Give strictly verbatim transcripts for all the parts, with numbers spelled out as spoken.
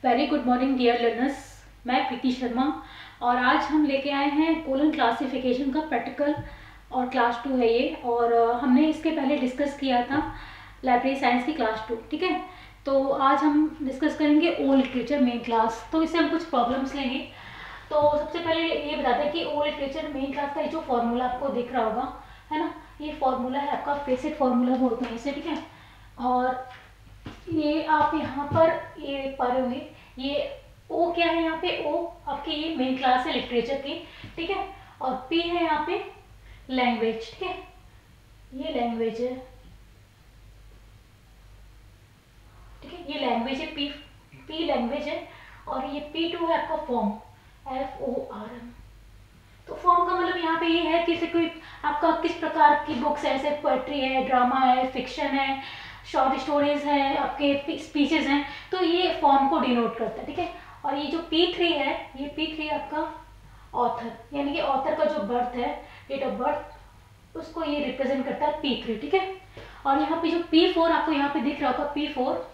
Very good morning dear learners. मैं प्रीति शर्मा और आज हम लेके आए हैं कोलन क्लासिफिकेशन का प्रैक्टिकल और क्लास टू है ये। और हमने इसके पहले डिस्कस किया था लाइब्रेरी साइंस की क्लास टू, ठीक है। तो आज हम डिस्कस करेंगे ओ लिटरेचर मेन क्लास। तो इससे हम कुछ प्रॉब्लम्स लेंगे। तो सबसे पहले ये बताते हैं कि ओ लिटरेचर मेन क्लास का जो फॉर्मूला आपको दिख रहा होगा, है ना, ये फॉर्मूला है आपका फेसिट फॉर्मूला बोलते हैं इसे, ठीक है। और ये आप यहाँ पर ये देख पा रहे होंगे, ये ओ क्या है, यहाँ पे ओ आपकी ये मेन क्लास है लिटरेचर की, ठीक है। और पी है यहाँ पे लैंग्वेज, ठीक है, ये लैंग्वेज है, ठीक है, ये लैंग्वेज है, पी पी लैंग्वेज है। और ये पी टू है आपका form, F O R M. तो फॉर्म का मतलब यहाँ पे ये है कि कोई आपका किस प्रकार की बुक्स है, जैसे पोएट्री है, ड्रामा है, फिक्शन है, शॉर्ट स्टोरीज हैं, आपके स्पीचेस हैं, तो ये फॉर्म को डिनोट करता है, ठीक है। और ये जो पी थ्री है, ये पी थ्री आपका ऑथर, यानी कि ऑथर का जो बर्थ है, डेट ऑफ बर्थ, उसको ये रिप्रेजेंट करता है पी थ्री, ठीक है। और यहाँ पे जो पी फोर आपको यहाँ पे दिख रहा होगा, पी फोर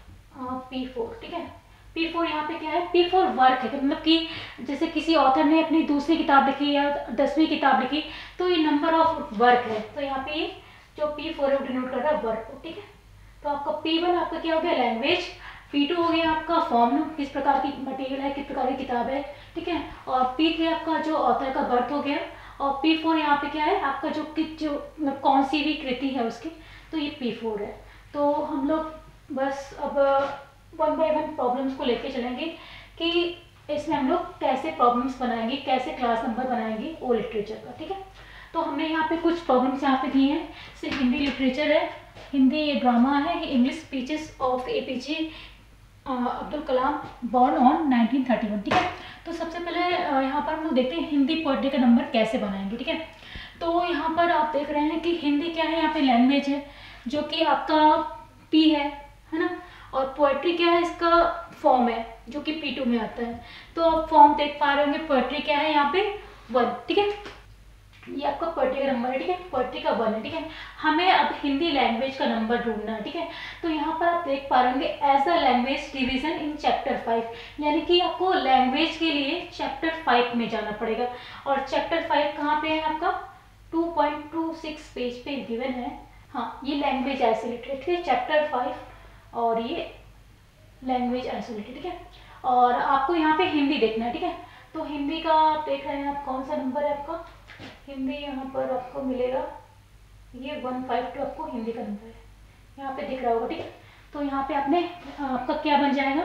पी फोर ठीक है। पी फोर यहाँ पे क्या है, पी फोर वर्क है, मतलब कि जैसे किसी ऑथर ने अपनी दूसरी किताब लिखी या दसवीं किताब लिखी, तो ये नंबर ऑफ वर्क है। तो यहाँ पे जो पी फोर है वो डिनोट कर रहा है वर्क को, ठीक है। तो आपका पी वन आपका क्या हो गया, लैंग्वेज। पी टू हो गया आपका फॉर्म, किस प्रकार की मटेरियल है, किस प्रकार की किताब है, ठीक है। और पी थ्री आपका जो ऑथर का बर्थ हो गया। और पी फोर यहाँ पे क्या है आपका जो कि जो कौन सी भी कृति है उसकी, तो ये पी फोर है। तो हम लोग बस अब वन बाय वन प्रॉब्लम्स को लेके चलेंगे कि इसमें हम लोग कैसे प्रॉब्लम्स बनाएंगे, कैसे क्लास नंबर बनाएंगे ओ लिटरेचर का, ठीक है। तो हमने यहाँ पे कुछ प्रॉब्लम्स यहाँ पे दी हैं। जैसे हिंदी लिटरेचर है, हिंदी ये ड्रामा है, English speeches of A P J Abdul Kalam born on nineteen thirty one, ठीक है। तो सबसे पहले यहाँ पर हम लोग देखते हैं हिंदी पोएट्री का नंबर कैसे बनाएंगे, ठीक है। तो यहाँ पर आप देख रहे हैं कि हिंदी क्या है, यहाँ पे लैंग्वेज है जो कि आपका पी है है ना। और पोएट्री क्या है, इसका फॉर्म है जो कि पी टू में आता है। तो आप फॉर्म देख पा रहे होंगे, पोएट्री क्या है यहाँ पे वन, ठीक है, ये आपका पोएट्री का नंबर है, ठीक है, पोएट्री का वन है, ठीक है। हमें अब हिंदी लैंग्वेज का नंबर ढूंढना है, ठीक है। तो यहाँ पर आप देख पा रहे होंगे as a language division in chapter five, यानी कि आपको लैंग्वेज के लिए चैप्टर फाइव में जाना पड़ेगा। और चैप्टर फाइव कहाँ पे है आपका, two point two six page पे गिवन है। हाँ, ये लैंग्वेज आइसोलेटेड, ठीक है, चैप्टर फाइव और ये लैंग्वेज आइसोलेटेड, ठीक है। और आपको यहाँ पे हिंदी देखना है, ठीक है। तो हिंदी का आप देख रहे हैं, आप कौन सा नंबर है आपका हिंदी, यहाँ पर आपको मिलेगा ये वन फाइव टू, आपको हिंदी का नंबर है यहाँ पे दिख रहा होगा, ठीक है। तो यहाँ पे आपने आपका क्या बन जाएगा,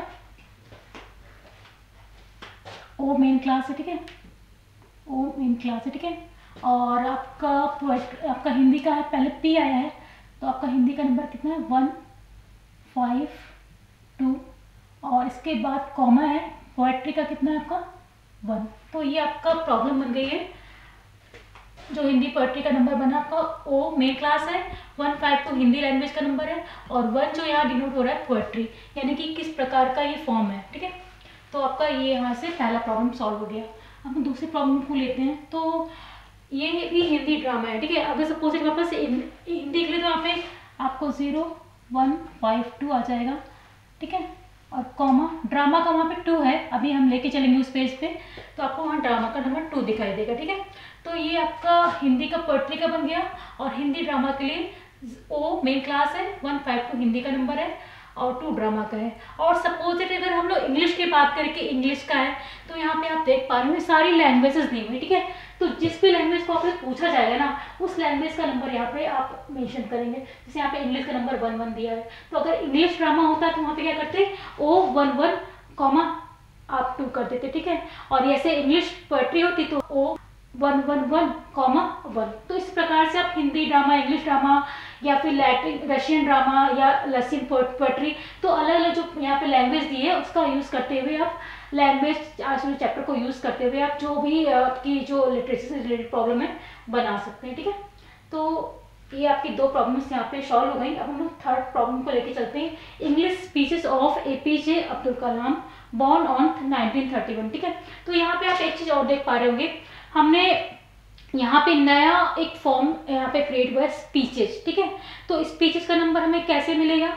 ओ मेन क्लास है, ठीक है, ओ मेन क्लास है, ठीक है। और आपका आपका हिंदी का है, पहले पी आया है, तो आपका हिंदी का नंबर कितना है, वन फाइव टू। और इसके बाद कॉमा है, पोएट्री का कितना है आपका वन। तो ये आपका प्रॉब्लम बन गई है, जो हिंदी पोएट्री का नंबर बना आपका ओ मेन क्लास है, one five two Hindi language का नंबर है, और वन जो यहाँ डिनोट हो रहा है पोएट्री, यानी कि किस प्रकार का ये फॉर्म है, ठीक है। तो आपका ये यहाँ से पहला प्रॉब्लम सॉल्व हो गया। अब हम दूसरे प्रॉब्लम को लेते हैं। तो ये भी हिंदी ड्रामा है, ठीक है। अगर सपोज एक वापस हिंदी के लिए तो यहाँ पे आपको जीरो वन फाइव टू आ जाएगा, ठीक है। और कॉमा ड्रामा का वहाँ पे टू है, अभी हम लेके चलेंगे उस पेज पे, तो आपको वहाँ ड्रामा का नंबर टू दिखाई देगा, ठीक है। तो ये आपका हिंदी का पोएट्री का बन गया। और हिंदी ड्रामा के लिए ओ मेन क्लास है, वन फाइव टू हिंदी का नंबर है और टू ड्रामा का है। और सपोज इट अगर हम लोग इंग्लिश की बात करें कि इंग्लिश का है, तो यहाँ पे आप देख पा रहे हो सारी लैंग्वेजेस दी हुई, ठीक है। तो जिस भी लैंग्वेज को आपसे पूछा जाएगा ना, उस लैंग्वेज का नंबर यहाँ पे आप मेंशन करेंगे। जैसे यहाँ पे इंग्लिश का नंबर वन वन दिया है, तो अगर इंग्लिश ड्रामा होता तो वहाँ पे क्या करते, ओ वन वन कॉमा आप टू कर देते, ठीक है। और ऐसे इंग्लिश पोएट्री होती तो O one one one comma one. तो इस प्रकार से आप हिंदी ड्रामा, इंग्लिश ड्रामा या फिर लैटिन रशियन ड्रामा या लैटिन पोएट्री, तो अलग अलग जो यहाँ पे लैंग्वेज दी है उसका यूज़ करते हुए आप लैंग्वेज चैप्टर को यूज़ करते हुए आप जो भी आपकी जो लिटरेचर से रिलेटेड प्रॉब्लम है बना सकते हैं, ठीक है। तो ये आपकी दो प्रॉब्लम्स यहाँ पे सॉल्व हो गई। अब हम लोग थर्ड प्रॉब्लम को लेके चलते हैं, English speeches of A P J Abdul Kalam born on nineteen thirty one, ठीक है। तो यहाँ पे आप एक चीज़ और देख पा रहे होंगे, हमने यहाँ पे नया एक फॉर्म यहाँ पे क्रिएट हुआ है स्पीचेस, ठीक है। तो स्पीचेस का नंबर हमें कैसे मिलेगा,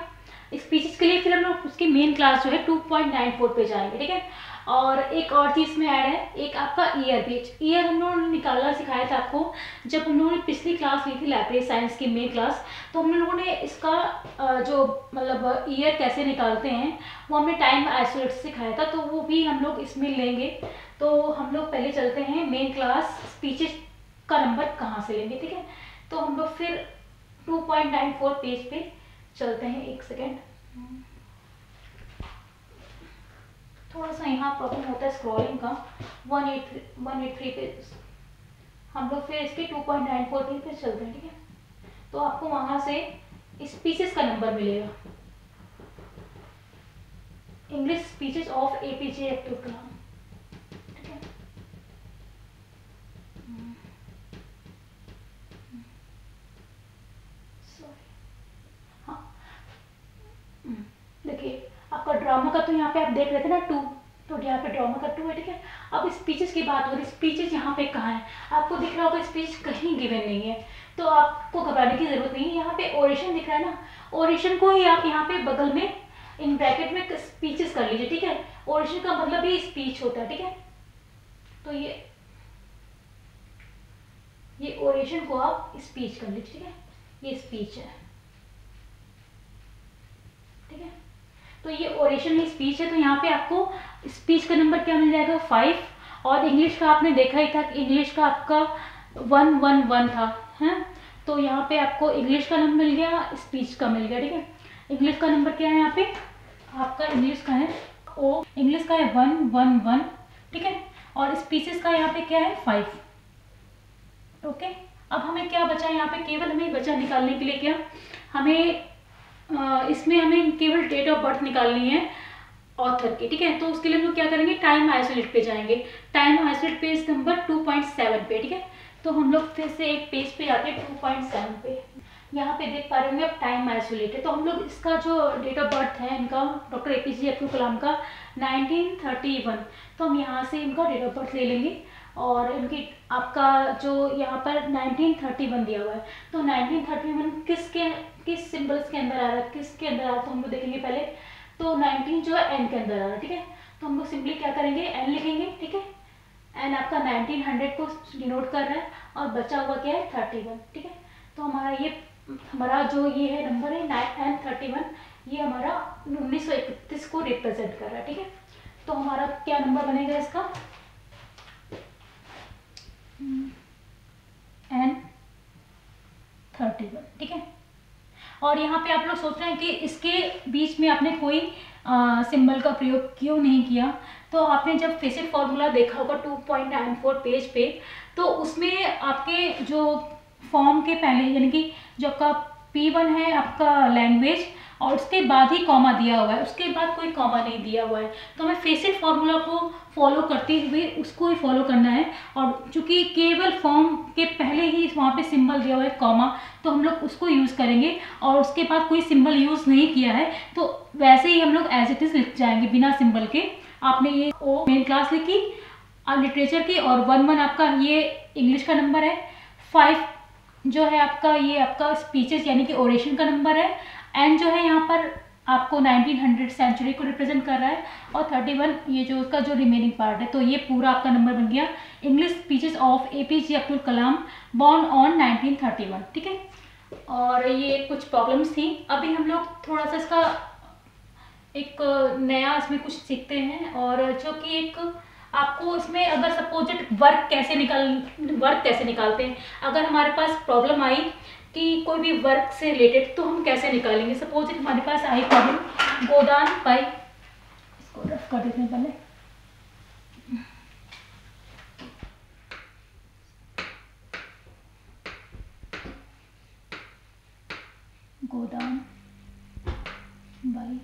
स्पीचेस के लिए फिर हम लोग उसकी मेन क्लास जो है टू पॉइंट नाइन फोर पे जाएंगे, ठीक है। और एक और चीज़ में ऐड है, एक आपका ईयर पेज। ईयर हम लोगों ने निकालना सिखाया था आपको जब हम लोगों ने पिछली क्लास ली थी लाइब्रेरी साइंस की मेन क्लास। तो हम लोगों ने इसका जो मतलब ईयर कैसे निकालते हैं वो हमने टाइम आइसोलेट सिखाया था, तो वो भी हम लोग इसमें लेंगे। तो हम लोग पहले चलते हैं मेन क्लास, स्पीचेस का नंबर कहाँ से लेंगे, ठीक है। तो हम लोग फिर two point nine four page पे चलते हैं। एक सेकेंड, थोड़ा सा यहाँ प्रॉब्लम होता है स्क्रॉलिंग का। One eight one eight three पे हम लोग फिर इसके two point nine four page पे चलते हैं, ठीक है। तो आपको वहाँ से स्पीचेस का नंबर मिलेगा, English speeches of APJ Abdul Kalam, ठीक है। देखिए आपका ड्रामा का तो यहाँ पे आप देख रहे थे ना टू, तो यहाँ पे ड्रामा का टू है, ठीक है। अब स्पीचेस की बात हो रही है, स्पीचेस यहाँ पे कहाँ है, आपको दिख रहा होगा स्पीच कहीं गिवन नहीं है, तो आपको घबराने की जरूरत नहीं है। यहाँ पे ओरेशन दिख रहा है ना, ओरेशन को ही आप यहाँ पे बगल में इन ब्रैकेट में स्पीचेस कर लीजिए, ठीक है। ओरेशन का मतलब ही स्पीच होता है, ठीक है। तो ये ये ओरेशन को आप स्पीच कर लीजिए, ठीक है। ये स्पीच है, ठीक है। तो ये ओरेशन ही स्पीच है, तो यहाँ पे आपको स्पीच का नंबर क्या मिल जाएगा, फाइव। और इंग्लिश का आपने देखा ही था, इंग्लिश का आपका वन वन वन था, है। तो यहाँ पे आपको इंग्लिश का नंबर मिल गया, स्पीच का मिल गया, ठीक है। इंग्लिश का नंबर क्या है यहाँ पे आपका, इंग्लिश का है ओ, इंग्लिश का है वन वन वन, ठीक है। और स्पीचेस का यहाँ पे क्या है, फाइव, ओके। अब हमें क्या बचा यहाँ पे, केवल हमें बचा निकालने के लिए क्या, हमें आ, इसमें हमें केवल डेट ऑफ बर्थ निकालनी है ऑथर की, ठीक है। तो उसके लिए हम लोग क्या करेंगे, टाइम आइसोलेट पे जाएंगे, time isolate page number two point seven पे, ठीक है। तो हम लोग फिर से एक पेज पे जाते हैं टू पॉइंट सेवन पे। यहाँ पे देख पा रहे होंगे अब टाइम आइसोलेट है, तो हम लोग इसका जो डेट ऑफ बर्थ है इनका, डॉक्टर एपीजे अब्दुल कलाम का नाइनटीन थर्टी वन, तो हम यहाँ से इनका डेट ऑफ बर्थ ले लेंगे। और इनकी आपका जो यहाँ पर नाइनटीन थर्टी वन दिया हुआ है, तो नाइनटीन थर्टी वन किसके किस सिंबल्स के अंदर आ रहा है, किसके अंदर आ रहा है, तो हम लोग देखेंगे पहले। तो नाइनटीन जो है एन के अंदर आ रहा है, ठीक है। तो हम लोग सिंपली क्या करेंगे, एन लिखेंगे, ठीक है। एन आपका नाइनटीन हंड्रेड को डिनोट कर रहा है, और बचा हुआ क्या है, थर्टी वन, ठीक है। तो हमारा ये हमारा जो ये है नंबर है नाइन एन थर्टी वन, ये हमारा उन्नीस सौ इकतीस को रिप्रेजेंट कर रहा है, ठीक है। तो हमारा क्या नंबर बनेगा इसका, एन थर्टी वन, ठीक है। और यहाँ पे आप लोग सोच रहे हैं कि इसके बीच में आपने कोई सिंबल का प्रयोग क्यों नहीं किया, तो आपने जब फेसेट फॉर्मूला देखा होगा two point nine four page पे, तो उसमें आपके जो फॉर्म के पहले यानी कि जो आपका पी वन है आपका लैंग्वेज, और उसके बाद ही कॉमा दिया हुआ है, उसके बाद कोई कॉमा नहीं दिया हुआ है। तो हमें फेसेट फॉर्मूला को फॉलो करते हुए उसको ही फॉलो करना है। और चूंकि केवल फॉर्म के पहले ही वहाँ पे सिंबल दिया हुआ है कॉमा, तो हम लोग उसको यूज़ करेंगे, और उसके बाद कोई सिंबल यूज़ नहीं किया है तो वैसे ही हम लोग एज इट इज़ लिख जाएंगे बिना सिंबल के। आपने ये ओ मेन क्लास लिखी लिटरेचर की, और वन वन आपका ये इंग्लिश का नंबर है, फाइव जो है आपका ये आपका स्पीचेस यानी कि ओरेशन का नंबर है, एन जो है यहाँ पर आपको नाइनटीन हंड्रेड सेंचुरी को रिप्रेजेंट कर रहा है, और थर्टी वन ये जो उसका जो रिमेनिंग पार्ट है, तो ये पूरा आपका नंबर बन गया English speeches of APJ Abdul Kalam born on nineteen thirty one, ठीक है। और ये कुछ प्रॉब्लम्स थी, अभी हम लोग थोड़ा सा इसका एक नया इसमें कुछ सीखते हैं, और जो कि एक आपको इसमें अगर सपोजिट वर्क कैसे निकाल वर्क कैसे निकालते हैं, अगर हमारे पास प्रॉब्लम आई कि कोई भी वर्क से रिलेटेड, तो हम कैसे निकालेंगे। सपोज हमारे पास आई प्रॉब्लम, गोदान पाई, इसको रफ कर देते हैं पहले, गोदान बाई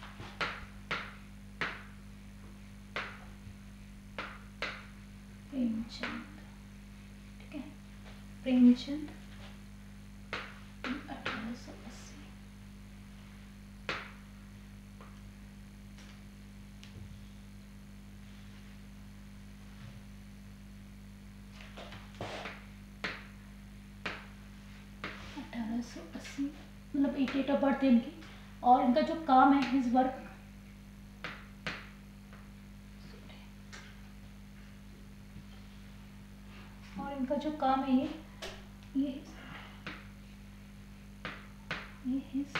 प्रेमचंद, ठीक है। प्रेमचंद अठारह सौ अस्सी, अठारह सौ अस्सी मतलब एक डेट ऑफ बर्थ है इनकी और इनका जो काम है हिज वर्क, और इनका जो काम है ये ये ये हिज।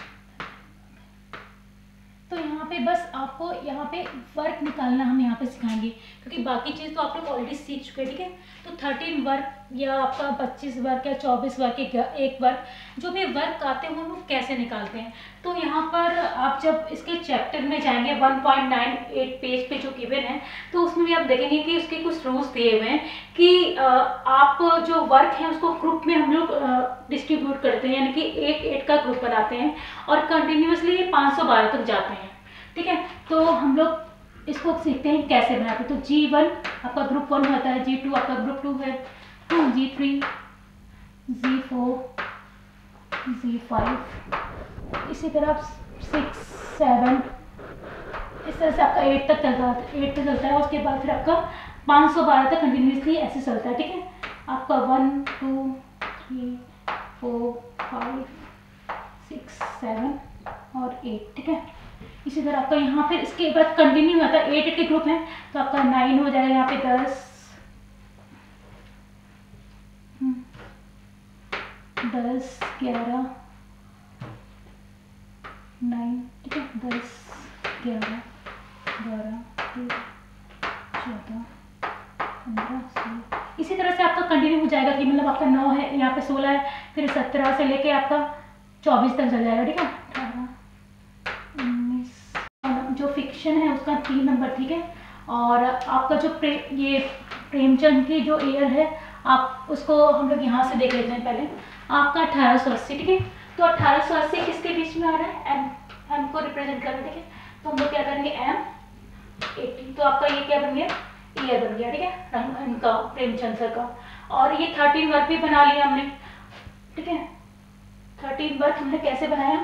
तो यहाँ पे बस आपको यहाँ पे वर्क निकालना हम यहाँ पे सिखाएंगे, क्योंकि बाकी चीज़ तो आप लोग ऑलरेडी सीख चुके हैं, ठीक है। तो थर्टीन वर्क या आपका पच्चीस वर्क या चौबीस वर्क एक, एक वर्क, जो भी वर्क आते हैं वो लोग कैसे निकालते हैं। तो यहाँ पर आप जब इसके चैप्टर में जाएंगे one point nine eight page पे जो गिवन है, तो उसमें भी आप देखेंगे कि उसके कुछ रूल्स दिए हुए हैं कि आप जो वर्क है उसको ग्रुप में हम लोग डिस्ट्रीब्यूट करते हैं, यानी कि एट एट का ग्रुप बनाते हैं और कंटिन्यूसली पाँच सौ बारह तक जाते हैं, ठीक है। तो हम लोग इसको सीखते हैं कैसे बनाते हैं। तो जी वन आपका ग्रुप वन होता है, जी टू आपका ग्रुप टू है, G three, G four, G five, इसी तरह सिक्स, सेवन, इस तरह से आपका एट तक चलता है, एट तक चलता है। उसके बाद फिर आपका पाँच सौ बारह तक कंटिन्यूसली ऐसे चलता है, ठीक है। आपका one, two, three, four, five, six, seven और एट, ठीक है। इसी तरह आपका यहाँ फिर इसके बाद कंटिन्यू होता है, एट एट के ग्रुप हैं, तो आपका नाइन हो जाएगा यहाँ पे, दस, दस, ग्यारह, नाइन, ठीक है, दस, ग्यारह, बारह, तेरह, चौदह, पंद्रह, सोलह, इसी तरह से आपका कंटिन्यू हो जाएगा कि मतलब आपका नौ है, यहाँ पे सोलह है, फिर सत्रह से लेके आपका चौबीस तक चल जाएगा, ठीक है। अठारह, उन्नीस, जो फिक्शन है उसका तीन नंबर, ठीक है। और आपका जो प्रे ये प्रेमचंद की जो ईयर है, आप उसको हम लोग यहाँ से देख लेते हैं पहले। आपका अठारह सौ अस्सी, ठीक है। तो अठारह सौ अस्सी किसके बीच में आ रहा है, एम एम को रिप्रेजेंट कर रहा है, ठीक है। तो हम लोग क्या करेंगे, एम एटी, तो आपका ये क्या बन गया, ईयर बन गया, ठीक है, इनका प्रेमचंद सर का। और ये थर्टीन वर्क भी बना लिया हमने, ठीक है। थर्टीन वर्क हमने कैसे बनाया,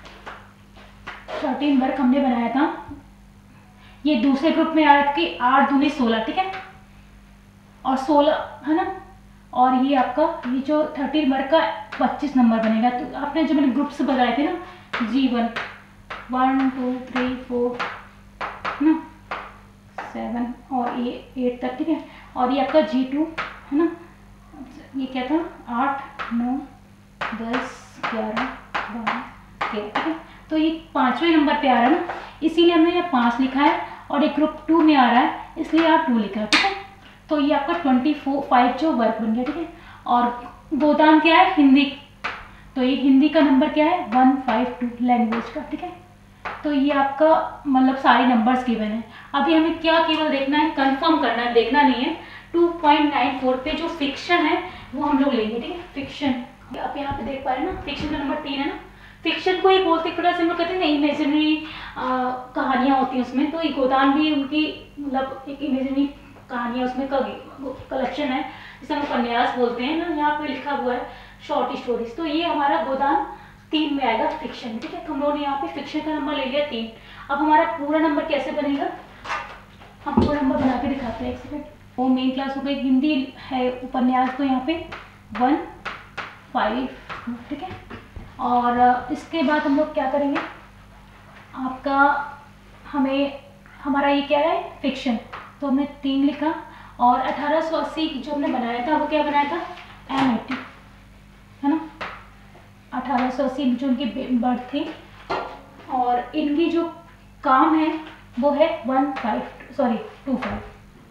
थर्टीन वर्क हमने बनाया था, ये दूसरे ग्रुप में आ रहा था कि आठ दूनी सोलह, ठीक है, और सोलह है ना, और ये आपका ये जो थर्टीन वर्क का पच्चीस नंबर बनेगा। तो आपने जो मैंने ग्रुप्स बताए थे ना, G one, one two three four है ना, सेवन और ये एट तक, ठीक है। और ये आपका जी टू है ना, ये क्या था, आठ, नौ, दस, ग्यारह, बारह, तेरह, ठीक है। तो ये पाँचवें नंबर पे आ रहा है ना, इसीलिए हमने ये पाँच लिखा है, और एक ग्रुप टू में आ रहा है इसलिए आप टू लिखा है, ठीक है। तो ये आपका ट्वेंटी फोर फाइव जो वर्क बन गया, ठीक है। और गोदान क्या है, हिंदी, तो ये हिंदी का नंबर क्या है, वन फाइव टू लैंग्वेज का, ठीक है। तो ये आपका मतलब सारे नंबर्स गिवन है। अभी हमें क्या केवल देखना है, कंफर्म करना है, देखना नहीं है। टू पॉइंट नाइन फोर पे जो फिक्शन है वो हम लोग लेंगे, ठीक है। फिक्शन आप यहाँ पे देख पा रहे हैं ना, फिक्शन का नंबर तीन है ना। फिक्शन को ही बोलते थोड़ा सा हम लोग कहते हैं ना, इमेजिनरी कहानियाँ होती हैं उसमें, तो ये गोदान भी उनकी मतलब एक इमेजिनरी कहानियाँ उसमें कलेक्शन है, जिसे हम उपन्यास बोलते हैं ना। यहाँ पे लिखा हुआ है शॉर्ट स्टोरीज, तो ये हमारा गोदान तीन में आएगा फिक्शन, ठीक है। तो हम लोगों ने यहाँ पे फिक्शन का नंबर ले लिया तीन। अब हमारा पूरा नंबर कैसे बनेगा, हम पूरा नंबर बना के दिखाते हैं, एक सेकंड। वो मेन क्लास हो गई, हिंदी है उपन्यास, तो यहाँ पे वन फाइव, ठीक है। और इसके बाद हम लोग क्या करेंगे, आपका हमें हमारा ये क्या है, फिक्शन, तो हमने तीन लिखा। और अठारह सौ अस्सी जो हमने बनाया था वो क्या बनाया था, एम एटी है ना, अठारह सौ अस्सी जो उनकी बर्थ थी, और इनकी जो काम है वो है one five sorry two five.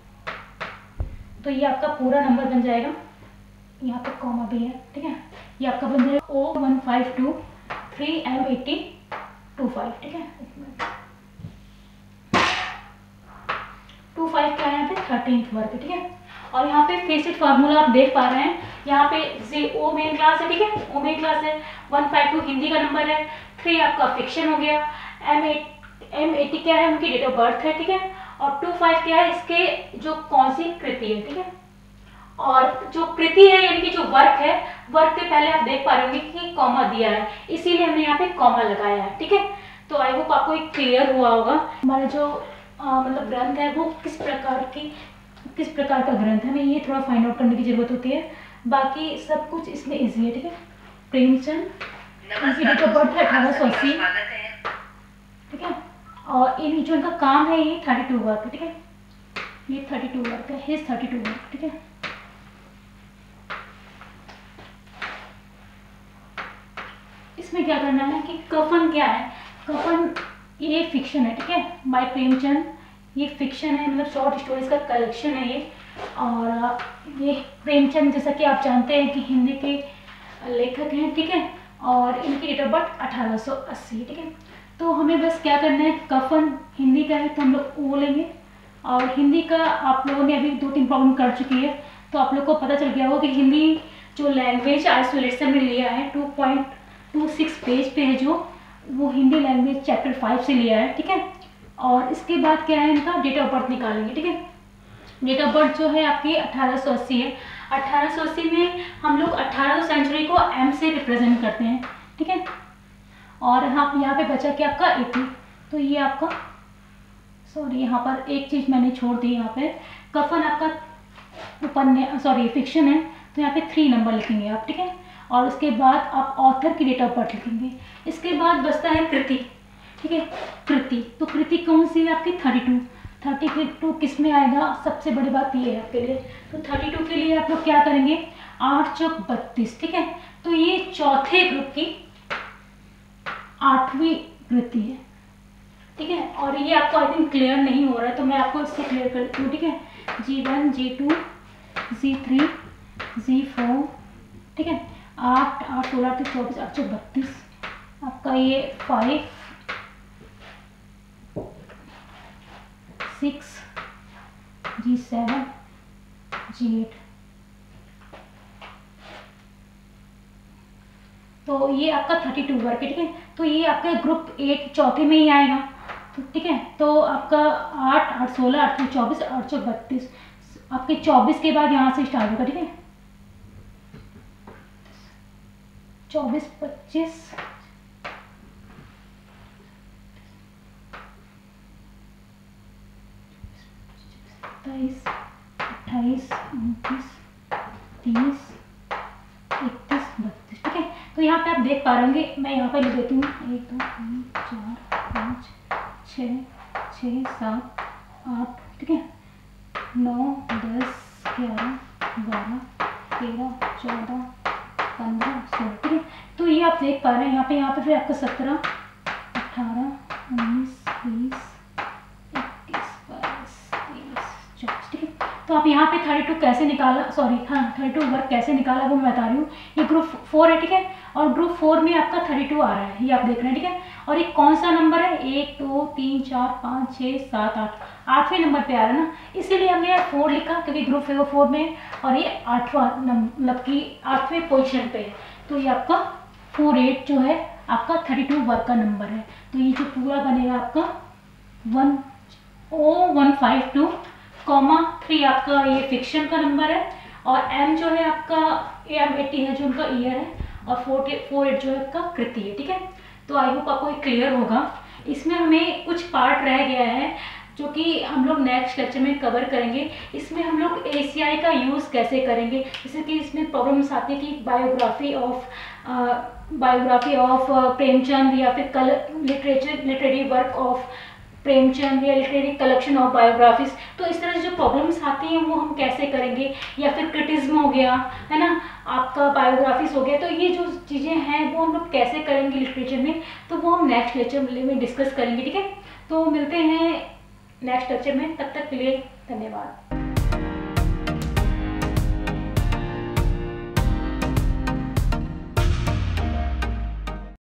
तो ये आपका पूरा नंबर बन जाएगा, यहाँ पे कॉमा भी है, ठीक है। ये आपका बन जाएगा O one five two three M eighty two five, ठीक है। टू फाइव क्या है यहाँ पे, थर्टीन्थ वर्क, ठीक है। और यहाँ पे फिर से फार्मूला आप देख पा रहे हैं, यहाँ पे जे ओ मेन क्लास है, ठीक है, ओ मेन क्लास है, वन फाइव टू हिंदी का नंबर है, थ्री आपका फिक्शन हो गया, एम एट एम एटी क्या है, उनकी डेट ऑफ बर्थ है, ठीक है। और टू फाइव क्या है, इसके जो कौन सी कृति है, ठीक है। और जो कृति है यानी कि जो वर्क है, वर्क के पहले आप देख पा रहे होंगे कि कॉमा दिया है, इसीलिए हमने यहाँ पे कॉमा लगाया है, ठीक है। तो आई होप आपको एक क्लियर हुआ होगा हमारा जो आ, मतलब ग्रंथ है वो किस प्रकार की किस प्रकार का ग्रंथ है, हमें ये थोड़ा फाइंड आउट करने की जरूरत होती है। बाकी सब कुछ इसमें इजी है, ठीक है। प्रेमचंद, इनकी डेट ऑफ बर्थ है अठारह सौ अस्सी, ठीक है। और इन जो इनका काम है ये थर्टी टू वर्क है, ठीक है, ये थर्टी टू वर्क है, हिज थर्टी टू वर्क, ठीक है। इसमें क्या करना है कि कफन क्या है, कफन ये फिक्शन है, ठीक है, बाय प्रेमचंद। ये फिक्शन है, मतलब शॉर्ट स्टोरीज का कलेक्शन है ये। और ये प्रेमचंद जैसा कि आप जानते हैं कि हिंदी के लेखक हैं, ठीक है। और इनकी डेट ऑफ बर्थ अठारह सौ अस्सी, ठीक है। तो हमें बस क्या करना है, कफन हिंदी का है तो हम लोग वो लेंगे। और हिंदी का आप लोगों ने अभी दो तीन प्रॉब्लम कर चुकी है, तो आप लोग को पता चल गया होगा कि हिंदी जो लैंग्वेज आइसोलेशन में लिया है two point two six page पे है, जो वो हिंदी लैंग्वेज चैप्टर फाइव से लिया है, ठीक है। और इसके बाद क्या है, इनका डेट ऑफ बर्थ निकालेंगे, ठीक है। डेट ऑफ बर्थ जो है आपकी अठारह सौ अस्सी है। अठारह सौ अस्सी में हम लोग अठारह सेंचुरी को एम से रिप्रेजेंट करते हैं, ठीक है। और हाँ, यहाँ पे बचा क्या आपका एटी, तो ये आपका, सॉरी यहाँ पर एक चीज़ मैंने छोड़ दी, यहाँ पे कफन आपका उपन्यास सॉरी फिक्शन है, तो यहाँ पे थ्री नंबर लिखेंगे आप, ठीक है। और उसके बाद आप ऑथर की डेट ऑफ बर्थ लिखेंगे। इसके बाद बचता है कृति, ठीक है, कृति। तो कृति कौन सी है आपकी, थर्टी टू। थर्टी टू किस में आएगा, सबसे बड़ी बात ये है आपके लिए। तो थर्टी टू के लिए आप लोग क्या करेंगे, आठ चौक बत्तीस, ठीक है। तो ये चौथे ग्रुप की आठवीं कृति है, ठीक है। और ये आपको आई थिंक क्लियर नहीं हो रहा है, तो मैं आपको इससे क्लियर कर देती हूँ, ठीक है। G one, G two, G three, G four, ठीक है। आठ आठ सोलह आठ चौबीस आठ सौ बत्तीस आपका ये five six, G seven, G eight. तो ये आपका थर्टी टू वर्क है, ठीक है। तो ये आपका ग्रुप एट चौथे में ही आएगा, तो ठीक है। तो आपका आठ आठ सोलह आठ सौ चौबीस आठ सौ बत्तीस, आपके चौबीस के बाद यहाँ से स्टार्ट होगा, ठीक है। चौबीस, पच्चीस, सत्ताईस, अट्ठाईस, उनतीस, तीस, इकतीस, बत्तीस, ठीक है। तो यहाँ पे आप देख पा रहे होंगे, मैं यहाँ पे लिख देती हूँ, एक दो तीन चार पाँच छः छः सात आठ, ठीक है, नौ दस ग्यारह बारह तेरह चौदह पंद्रह सोलह, ठीक है। तो ये आप देख पा रहे हैं यहाँ पे, यहाँ पे फिर आपका सत्रह, अठारह, उन्नीस, बीस, इक्कीस, बाईस, तेईस, चौबीस, ठीक है। तो आप यहाँ पे थर्टी टू कैसे निकाला, सॉरी हाँ थर्टी टू वर्क कैसे निकाला वो मैं बता रही हूँ। ये ग्रुप फोर है, ठीक है। और ग्रुप फोर में आपका थर्टी टू आ रहा है, ये आप देख रहे हैं, ठीक है। और ये कौन सा नंबर है, एक दो तीन चार पाँच छः सात आठ, आठवें नंबर पे आ रहा है ना, इसीलिए हमने यहाँ फोर लिखा, क्योंकि ग्रुप फोर फोर में और ये आठवां मतलब कि आठवें पोजिशन पे है। तो ये आपका फोर एट जो है आपका थर्टी टू वर्क का नंबर है। तो ये जो पूरा बनेगा आपका one O one five two comma three आपका ये फिक्शन का नंबर है। और एम जो है आपका एम एटी है जो उनका ईयर है, और फोर फोर एट जो है आपका कृति है, ठीक है। तो आई होप आपको क्लियर होगा। इसमें हमें कुछ पार्ट रह गया है जो कि हम लोग नेक्स्ट लेक्चर में कवर करेंगे। इसमें हम लोग एसीआई का यूज़ कैसे करेंगे, जैसे कि इसमें प्रॉब्लम्स आती है कि biography of biography of Premchand, या फिर कल literature literary work of Premchand, या लिटरेरी कलेक्शन ऑफ बायोग्राफीज। तो इस तरह से जो प्रॉब्लम्स आती हैं वो हम कैसे करेंगे, या फिर क्रिटिज्म हो गया है ना, आपका बायोग्राफीज हो गया। तो ये जो चीज़ें हैं वो हम लोग कैसे करेंगे लिटरेचर में, तो वो हम नेक्स्ट लेक्चर में डिस्कस करेंगे, ठीक है। तो मिलते हैं नेक्स्ट लेक्चर में, तब तक के लिए धन्यवाद।